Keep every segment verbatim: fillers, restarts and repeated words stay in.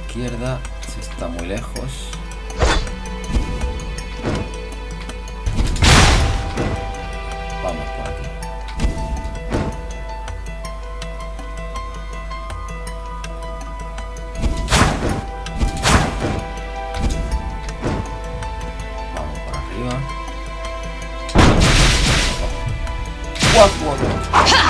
izquierda, si está muy lejos. Vamos por aquí. Vamos por arriba. ¡Guau, guau, guau!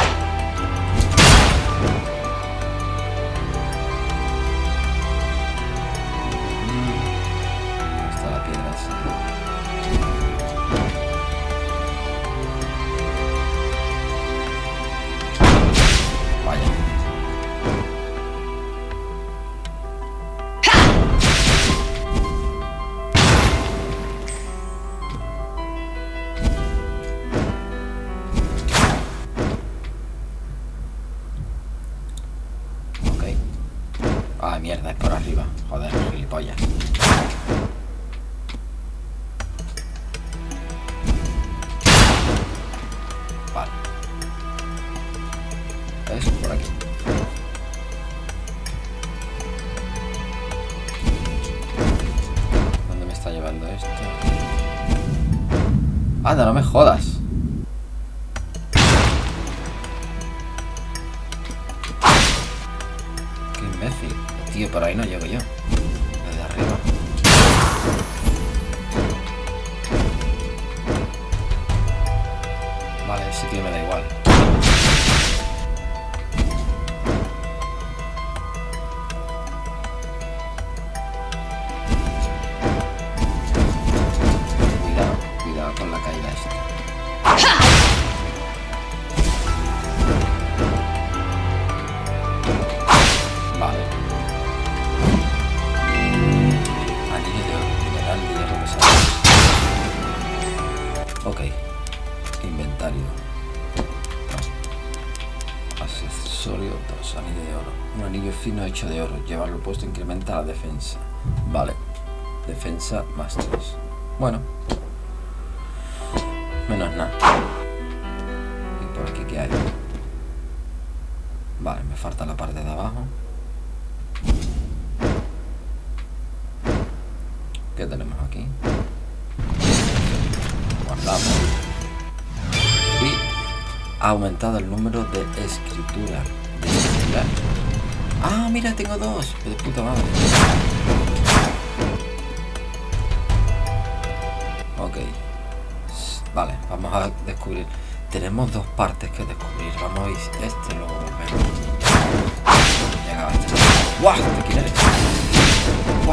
Ah, mierda, es por arriba. Joder, gilipollas. Vale. Es por aquí. ¿Dónde me está llevando esto? Anda, no me jodas. Qué imbécil. Tío, por ahí no llego yo. Desde arriba. Vale, ese tío me da igual. Cuidado, cuidado con la caída esta. Vale. Ok, inventario. No. Accesorio dos, anillo de oro. Un anillo fino hecho de oro. Llevarlo puesto incrementa la defensa. Vale. Defensa más tres. Bueno. Menos nada. ¿Y por aquí qué hay? Vale, me falta la parte de abajo. ¿Qué tenemos aquí? Guardamos. Y ha aumentado el número de escritura. De escritura. Ah, mira, tengo dos. De puta madre. Ok. Vale, vamos a descubrir. Tenemos dos partes que descubrir. Vamos a ir este, luego volvemos. Llegaba este. ¡Guau! ¿Quién eres? ¡Guau!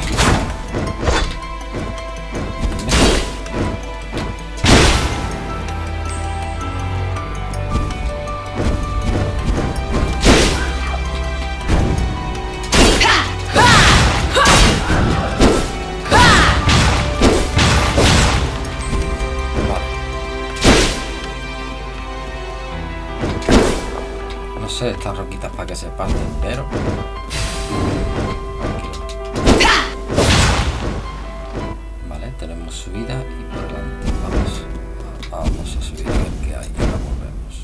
No sé estas roquitas para que se parten, pero... Aquí. Vale, tenemos subida y por delante. Vamos, vamos a subir a ver qué hay y ahora volvemos.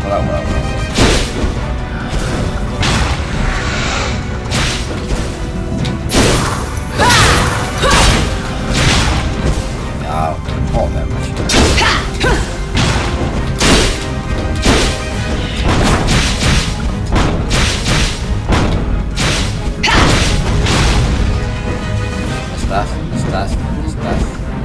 Cuidado, cuidado, cuidado. Ya, joder, macho. ¿Dónde estás? ¿Dónde estás? ¿Dónde estás?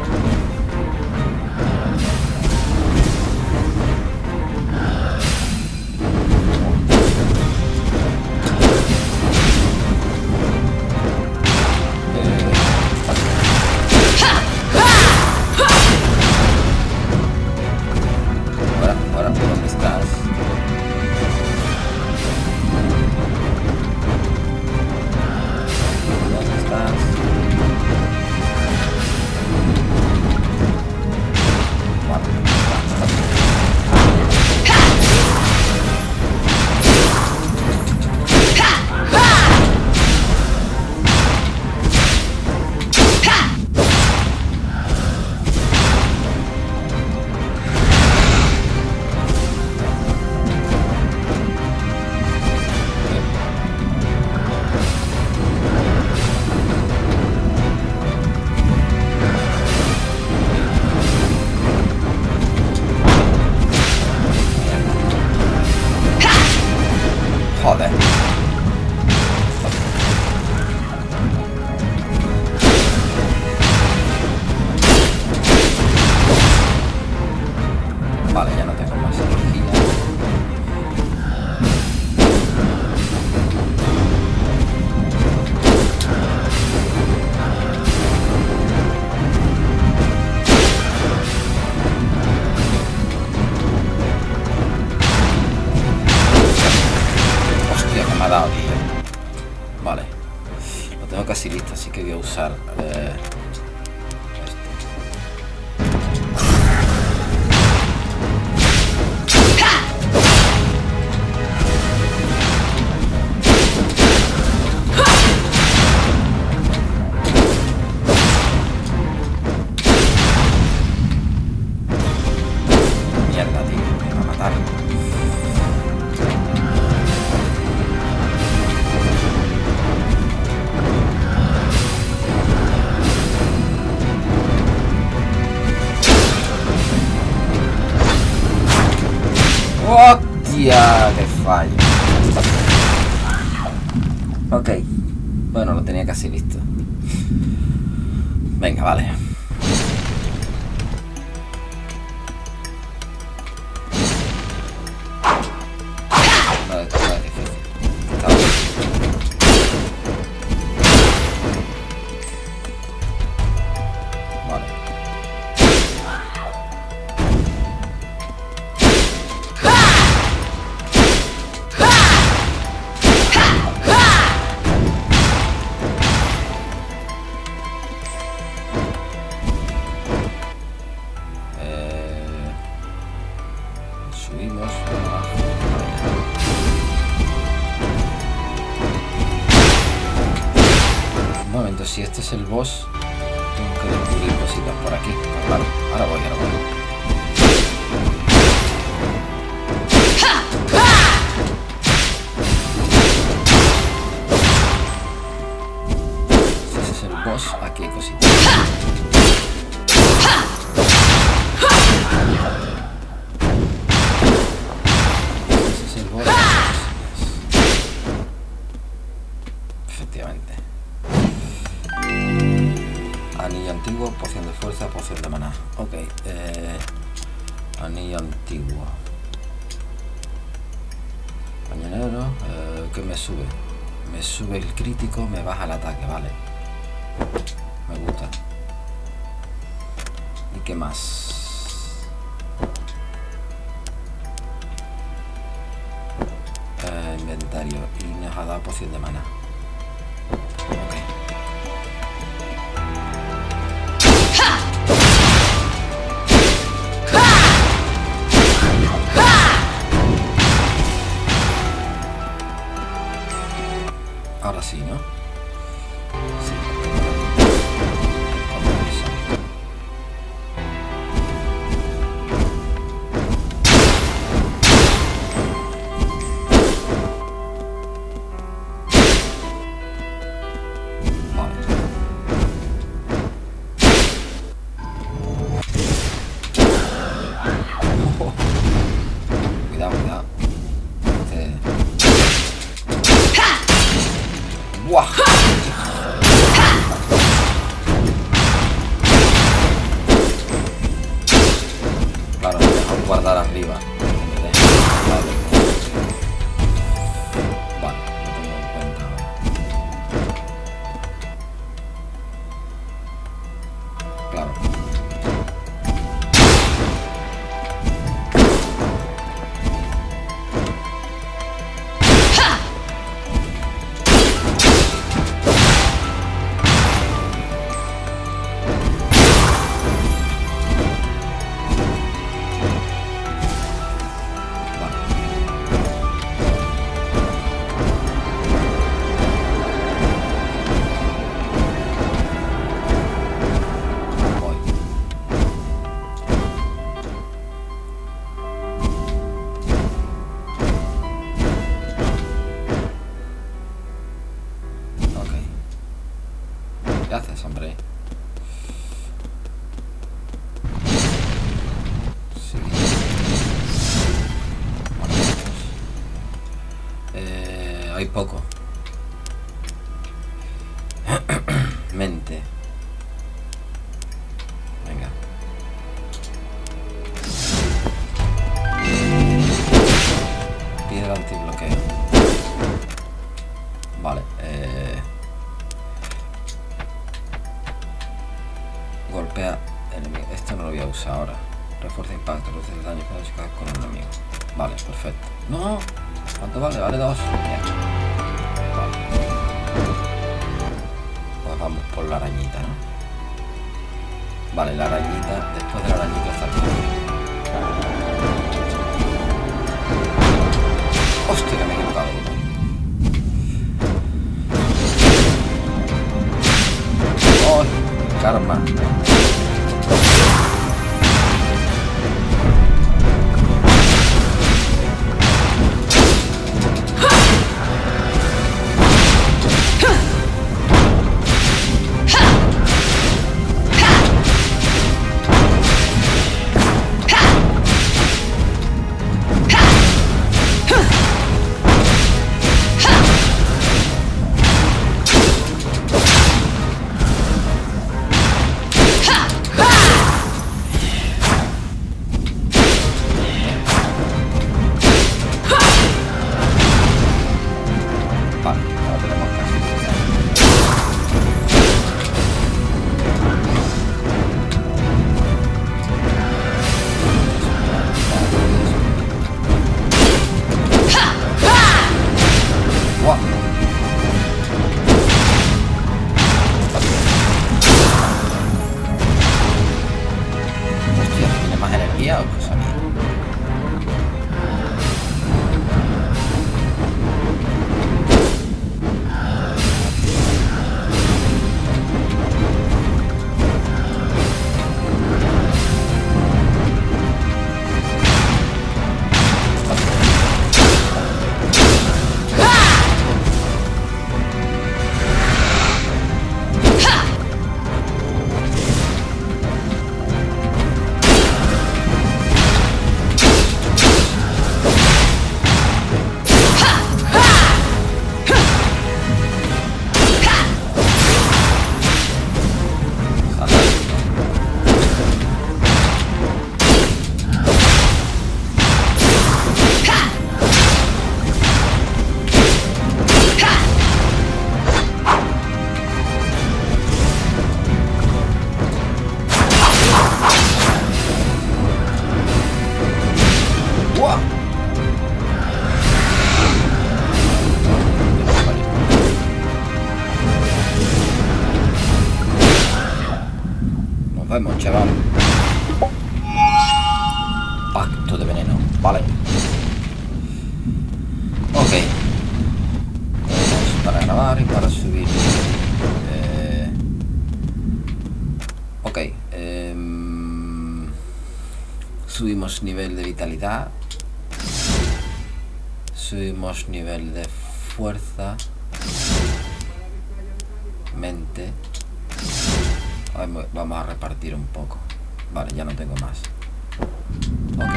Joder. Vale, ya no tengo más energía. Hostia, que me ha dado, tío. Vale. Lo tengo casi listo, así que voy a usar... Eh... Mierda, tío, me va a matar. ¡Hostia! ¡Qué fallo! Ok. Bueno, lo tenía casi listo. Venga, vale. Vale, está difícil. Está bien. Vale. Eh, subimos abajo. Un momento, si este es el boss, tengo que descubrir cositas por aquí. Claro, ahora voy, ahora voy. Si ese es el boss, aquí hay cositas. Ese es el boss. Efectivamente. Anillo antiguo, poción de fuerza, poción de maná. Ok, eh, anillo antiguo. Pañonero, eh, ¿qué me sube? Me sube el crítico, me baja el ataque, vale. Me gusta. ¿Y qué más? Eh, inventario. Y nos ha dado poción de maná. Ok. Ahora sí, ¿no? Sí. claro. ¿Qué haces, hombre? Sí. Bueno, eh, hay poco. Mente. Venga. Piedra antibloqueo. Vale. Eh... Golpea enemigo. Esto no lo voy a usar ahora. Refuerza impacto, reduce el daño cuando se cae con un enemigo. Vale, perfecto. No, ¿cuánto vale? Vale dos. Bien. Vale. Pues vamos por la arañita, ¿no? Vale, la arañita. Después de la arañita está el juego. Hostia, que me he equivocado. ¡Oh! Karma. Vemos, chaval. Pacto de veneno. Vale. Ok. Tenemos para grabar y para subir. Eh... Ok. Eh... Subimos nivel de vitalidad. Subimos nivel de fuerza. Mente. Vamos a repartir un poco. Vale, ya no tengo más. Ok.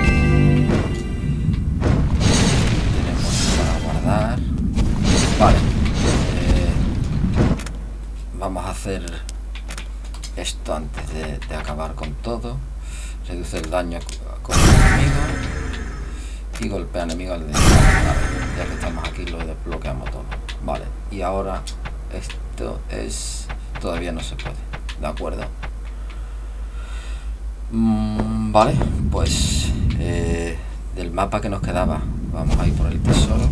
Tenemos para guardar. Vale. Eh, vamos a hacer esto antes de, de acabar con todo. Reduce el daño con el enemigo. Y golpea al enemigo al desbloquear. Vale. Ya que estamos aquí lo desbloqueamos todo. Vale. Y ahora esto es... Todavía no se puede. De acuerdo. Mm, vale, pues eh, del mapa que nos quedaba, vamos a ir por el tesoro.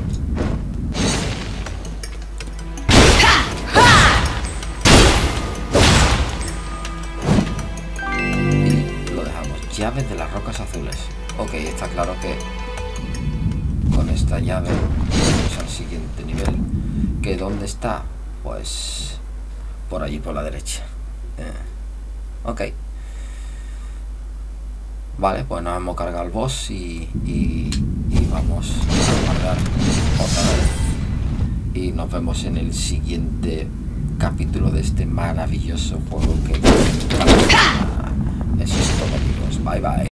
Y lo dejamos. Llaves de las rocas azules. Ok, está claro que con esta llave vamos al siguiente nivel. ¿Que dónde está? Pues por allí, por la derecha. Eh, ok. Vale, pues nos hemos cargado el boss y, y, y vamos a guardar otra vez. Y nos vemos en el siguiente capítulo de este maravilloso juego que... Eso es todo, amigos. Bye bye.